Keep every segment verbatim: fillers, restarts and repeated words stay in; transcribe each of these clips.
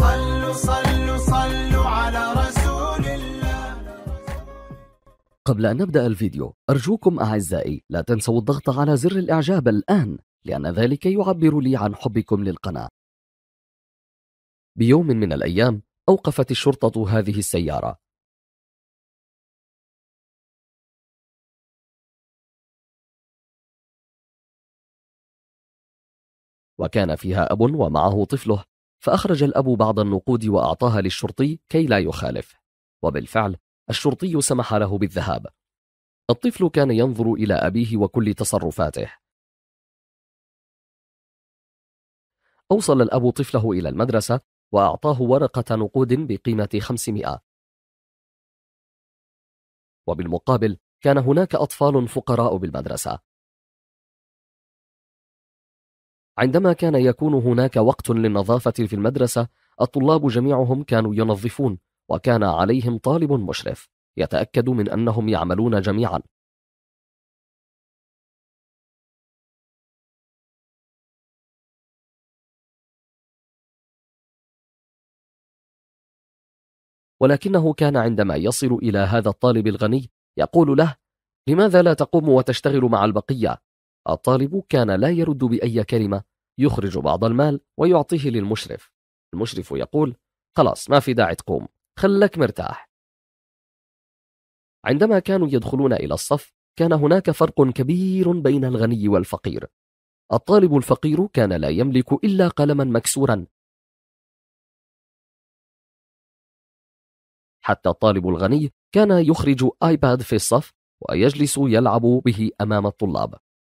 صلوا صلوا صلوا على رسول الله. قبل أن نبدأ الفيديو أرجوكم أعزائي لا تنسوا الضغط على زر الإعجاب الآن، لأن ذلك يعبر لي عن حبكم للقناة. بيوم من الأيام أوقفت الشرطة هذه السيارة. وكان فيها أب ومعه طفله، فأخرج الأب بعض النقود وأعطاها للشرطي كي لا يخالف، وبالفعل الشرطي سمح له بالذهاب. الطفل كان ينظر إلى أبيه وكل تصرفاته. أوصل الأب طفله إلى المدرسة وأعطاه ورقة نقود بقيمة خمسمائة، وبالمقابل كان هناك أطفال فقراء بالمدرسة. عندما كان يكون هناك وقت للنظافة في المدرسة، الطلاب جميعهم كانوا ينظفون، وكان عليهم طالب مشرف يتأكد من أنهم يعملون جميعا. ولكنه كان عندما يصل إلى هذا الطالب الغني يقول له: لماذا لا تقوم وتشتغل مع البقية؟ الطالب كان لا يرد بأي كلمة، يخرج بعض المال ويعطيه للمشرف. المشرف يقول: خلاص ما في داعي تقوم، خلك مرتاح. عندما كانوا يدخلون إلى الصف كان هناك فرق كبير بين الغني والفقير. الطالب الفقير كان لا يملك إلا قلما مكسورا، حتى الطالب الغني كان يخرج آيباد في الصف ويجلس يلعب به أمام الطلاب.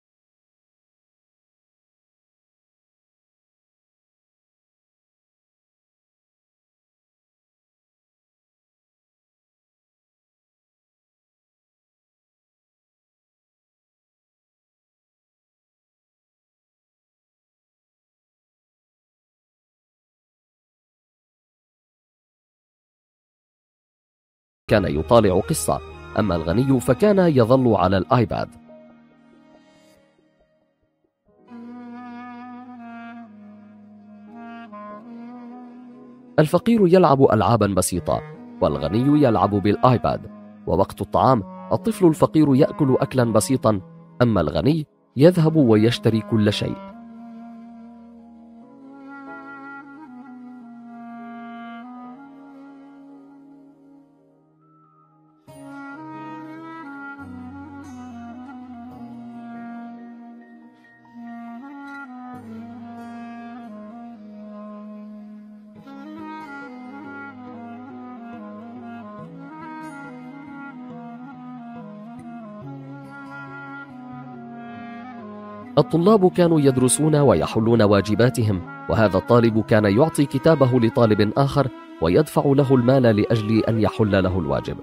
كان يطالع قصة، أما الغني فكان يظل على الآيباد. الفقير يلعب ألعابا بسيطة، والغني يلعب بالآيباد. ووقت الطعام الطفل الفقير يأكل أكلا بسيطا، أما الغني يذهب ويشتري كل شيء. الطلاب كانوا يدرسون ويحلون واجباتهم، وهذا الطالب كان يعطي كتابه لطالب آخر ويدفع له المال لأجل أن يحل له الواجب.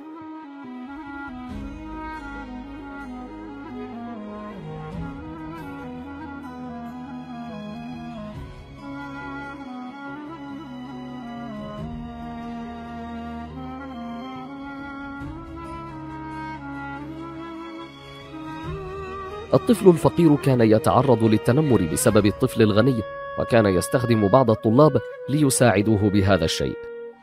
الطفل الفقير كان يتعرض للتنمر بسبب الطفل الغني، وكان يستخدم بعض الطلاب ليساعدوه بهذا الشيء.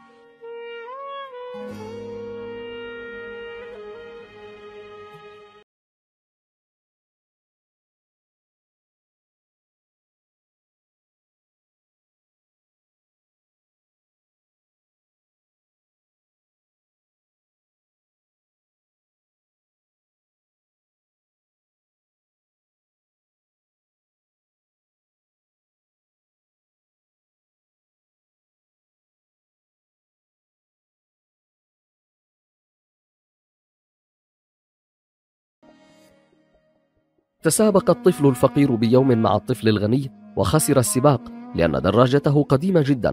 تسابق الطفل الفقير بيوم مع الطفل الغني وخسر السباق لأن دراجته قديمة جدا.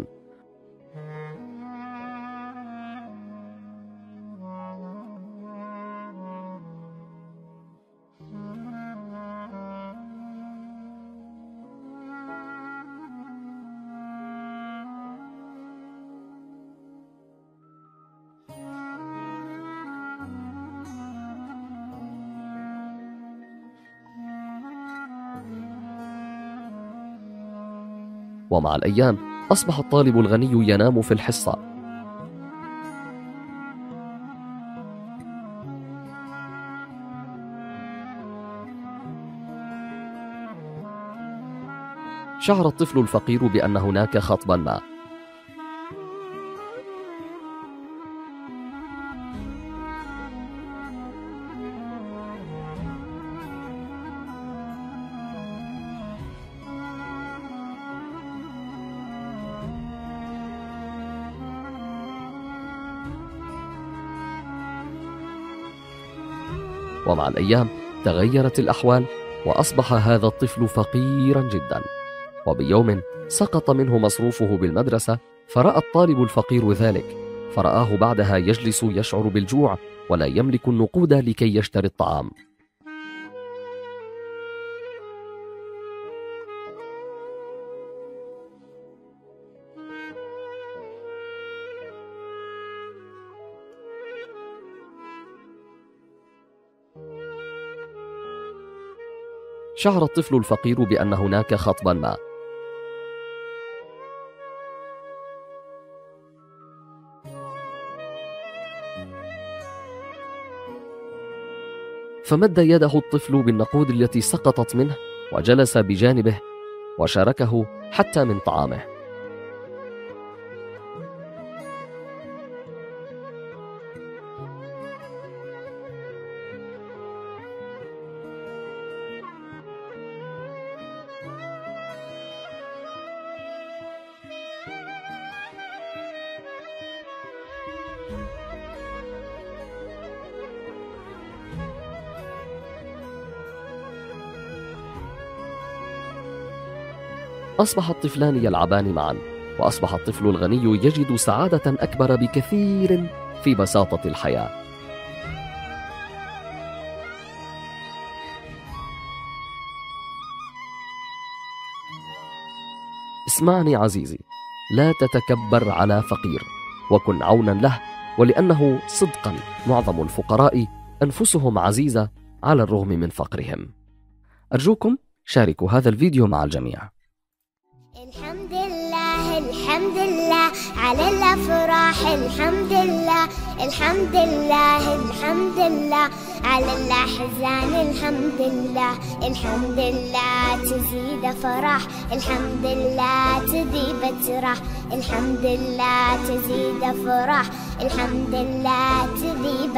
ومع الأيام أصبح الطالب الغني ينام في الحصة. شعر الطفل الفقير بأن هناك خطبا ما. ومع الأيام تغيرت الأحوال، وأصبح هذا الطفل فقيرا جدا. وبيوم سقط منه مصروفه بالمدرسة، فرأى الطالب الفقير ذلك، فرآه بعدها يجلس يشعر بالجوع ولا يملك النقود لكي يشتري الطعام. شعر الطفل الفقير بأن هناك خطبا ما. فمد يده الطفل بالنقود التي سقطت منه وجلس بجانبه وشاركه حتى من طعامه. أصبح الطفلان يلعبان معا، وأصبح الطفل الغني يجد سعادة أكبر بكثير في بساطة الحياة. اسمعني عزيزي، لا تتكبر على فقير، وكن عونا له، ولأنه صدقا معظم الفقراء أنفسهم عزيزة على الرغم من فقرهم. أرجوكم شاركوا هذا الفيديو مع الجميع. الحمد لله الحمد لله على الأفراح، الحمد لله الحمد لله الحمد لله على الأحزان، الحمد لله الحمد لله تزيد فرح، الحمد لله تذيب ترح، الحمد لله تزيد فرح، الحمد لله تذيب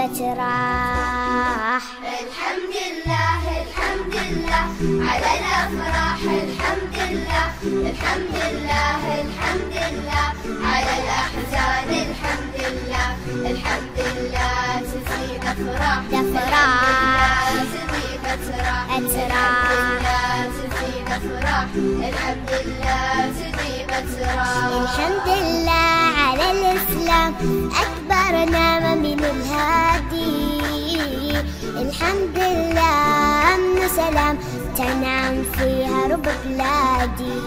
ترح. الحمد لله الحمد لله على الأفراح، الحمد لله الحمد لله الحمد لله على الأحزان، الحمد لله الحمد لله تزيد فرح، فرح تزيد ترح، أترح تزيد فرح، الحمد لله تزيد ترح. الحمد لله على الإسلام أكبر نعمة من الهادي، الحمد لله أمن سلام تنعم فيها رب بلادي،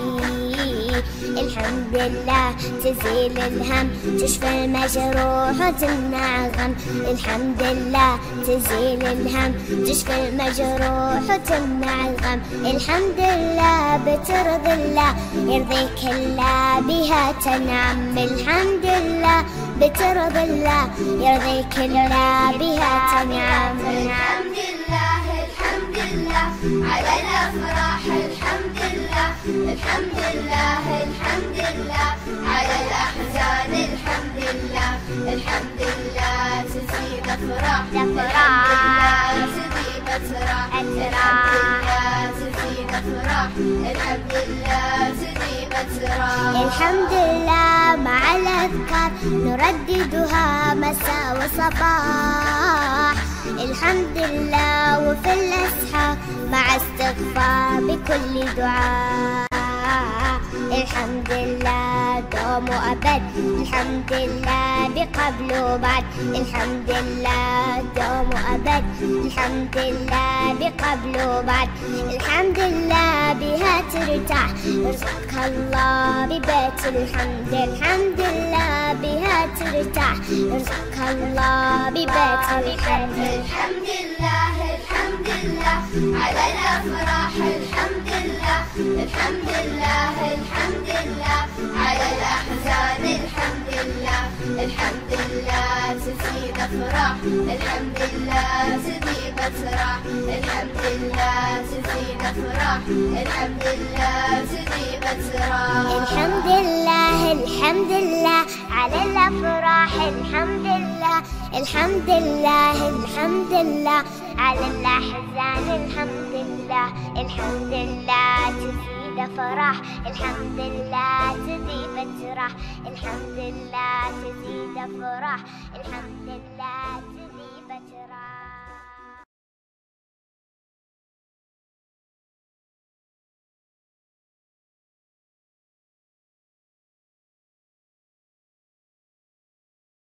الحمد لله تزيل الهم تشفى المجروح وتمنع الغم، الحمد لله تزيل الهم تشفى المجروح وتمنع الغم، الحمد لله بترضي الله يرضيك الله بها تنعم، الحمد لله بترضي الله يرضيك الله بها تنعم. الحمد لله الحمد لله على الأفراح، الحمد لله الحمد لله الحمد لله على الأحزان، الحمد لله الحمد لله تزيد فرح، فرح تزيد ترح، أترح تزيد فرح، الحمد لله تزيد ترح. الحمد لله مع الأذكار نرددها مساء وصباح، الحمد لله وفي الأسحار مع استغفار بكل دعاء، الحمد لله دوم وأبد، الحمد لله بقبل وبعد، الحمد لله دوم وأبد، الحمد لله بقبل وبعد، الحمد لله بها ترتاح يرزقك الله ببيت الحمد، الحمد لله بها ترتاح يرزقك الله ببيت الحمد. الحمد لله الحمد لله على الأفراح الحمد لله الحمد لله الحمد لله على الأحزان الحمد لله الحمد لله تزيد أفراح الحمد لله تزيد أفراح الحمد لله تزيد أفراح الحمد لله تزيد أفراح الحمد لله الحمد لله على الأفراح الحمد لله الحمد لله الحمد لله على الأحزان الحمد لله الحمد لله تزيد فرح الحمد لله تزيد فرح الحمد لله تزيد فرح الحمد لله